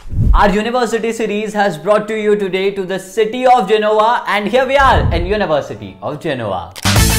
Our university series has brought to you today to the city of Genoa, and here we are in University of Genoa.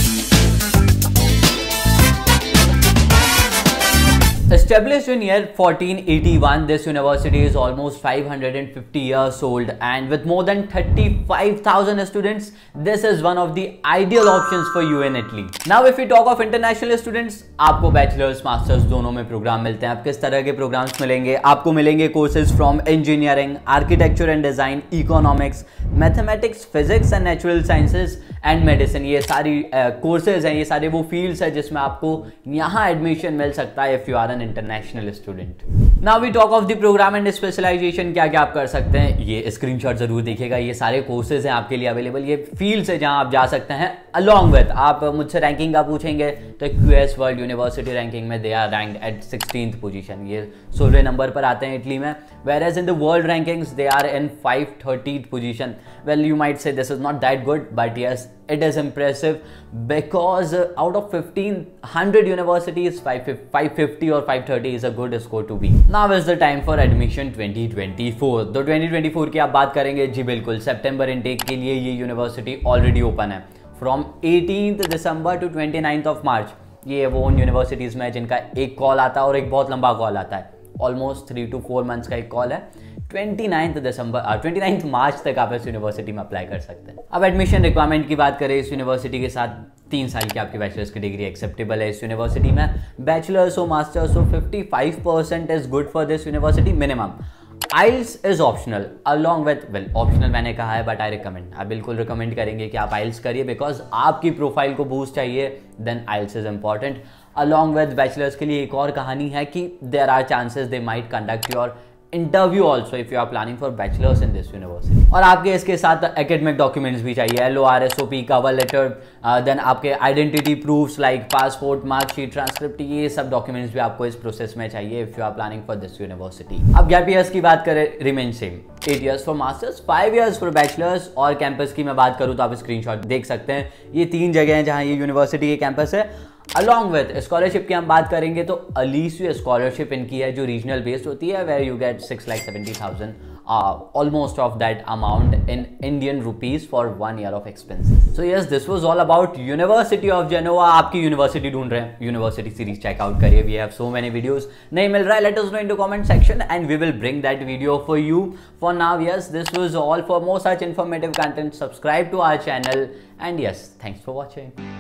Established in year 1481, this university is almost 550 years old, and with more than 35,000 students, this is one of the ideal options for you in Italy. Now, if we talk of international students, आपको bachelors masters दोनों में programme मिलते हैं. आप किस तरह के programmes मिलेंगे? आपको मिलेंगे courses from engineering, architecture and design, economics, mathematics, physics and natural sciences and medicine. ये सारी कोर्सेज हैं, ये सारे वो फील्ड्स हैं जिसमें आपको यहाँ एडमिशन मिल सकता है if you are an international student. Now we talk of the programme and specialisation. क्या क्या आप कर सकते हैं, ये स्क्रीनशॉट जरूर देखिएगा. ये सारे कोर्सेज हैं आपके लिए अवेलेबल. ये फील्ड्स है जहां आप जा सकते हैं. अलॉन्ग विद, आप मुझसे रैंकिंग का पूछेंगे तो QS वर्ल्ड यूनिवर्सिटी रैंकिंग में they are ranked at 16th position. ये 16वें नंबर पर आते हैं इटली में. whereas in the world rankings they are in 530th position. Well, you might say this is not that good, but yes, it is impressive because out of 1500 universities, 550 or 530 is a good score to be. Now is the time for admission 2024. तो 2024 की आप बात करेंगे, जी बिल्कुल. सितंबर intake के लिए ये university already open है. From 18th December to 29th of March. ये वो उन यूनिवर्सिटीज़ में जिनका एक कॉल आता है और एक बहुत लंबा कॉल आता है. ऑलमोस्ट 3 to 4 months का एक कॉल है. 29th मार्च तक आप इस यूनिवर्सिटी में अप्लाई कर सकते हैं. अब एडमिशन रिक्वायरमेंट की बात करें, इस यूनिवर्सिटी के साथ 3 साल की आपकी बैचलर्स की डिग्री एक्सेप्टेबल है. इस यूनिवर्सिटी में बैचलर्स हो मास्टर्स हो 55% is good for this university minimum. IELTS is optional along with, well optional मैंने कहा है बट आई रिकमेंड, आप बिल्कुल रिकमेंड करेंगे कि आप IELTS करिए बिकॉज आपकी प्रोफाइल को बूस्ट चाहिए. Then IELTS is important. Along with bachelors के लिए एक और कहानी है कि there are chances they might conduct your interview also if you are planning for bachelors in this university. और आपके इसके साथ एकेडमिक डॉक्यूमेंट्स भी चाहिए, LOR, SOP, cover letter, then आपके identity proofs like passport, marksheet, transcript, ये सब documents भी आपको इस प्रोसेस में चाहिए if you are planning for this university. अब गैप ईयर्स की बात करें, remain same. 8 years for masters, 5 years for bachelors. और कैंपस की मैं बात करूँ तो आप स्क्रीनशॉट देख सकते हैं. ये 3 जगह हैं जहाँ ये यूनिवर्सिटी के कैंपस है. अलॉन्ग विद स्कॉलरशिप की हम बात करेंगे तो अलीसियो स्कॉलरशिप इनकी है जो रीजनल बेस्ड होती है, where you get 6,70,000 almost of that amount in Indian rupees for 1 year of expenses. So yes, this was all about University of Genoa. आपकी यूनिवर्सिटी ढूंढ रहे हैं, यूनिवर्सिटी सीरीज चेकआउट करिए. We have so many videos. नहीं मिल रहा है, let us know in the comment section and we will bring that video for you. For now, yes, this was all. For more such informative content, subscribe to our channel and yes, thanks for watching.